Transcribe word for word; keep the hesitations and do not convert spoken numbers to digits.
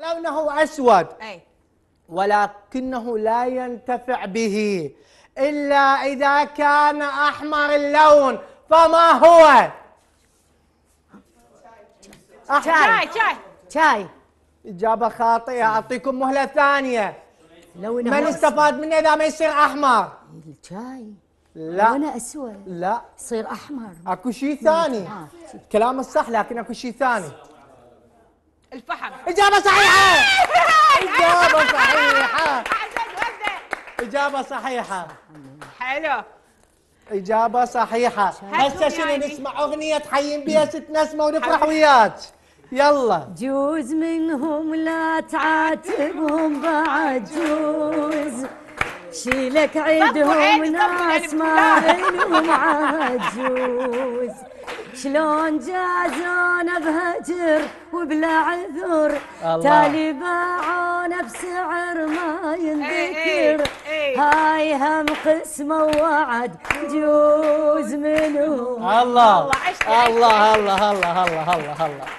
لونه أسود أي ولكنه لا ينتفع به إلا إذا كان أحمر اللون، فما هو؟ شاي شاي شاي. إجابة خاطئة، أعطيكم مهلة ثانية. لونه من استفاد منه إذا ما يصير أحمر؟ الشاي لا لونه أسود لا يصير أحمر. اكو شيء ثاني. كلام الصح لكن اكو شيء ثاني. الفحم. إجابة صحيحة. إجابة صحيحة. إجابة صحيحة. حلو. إجابة صحيحة. هسه شنو نسمع أغنية تحيين بيها ست نسمة ونفرح وياك. يلا. جوز منهم لا تعاتبهم بعد جوز، شيلك عيدهم ناس ما بينهم عجوز، شلون جازونا بهجر وبلا عذر، تالي باعونا بسعر ما ينذكر، هاي هم قسمه ووعد جوز منهم. الله الله الله الله الله الله الله.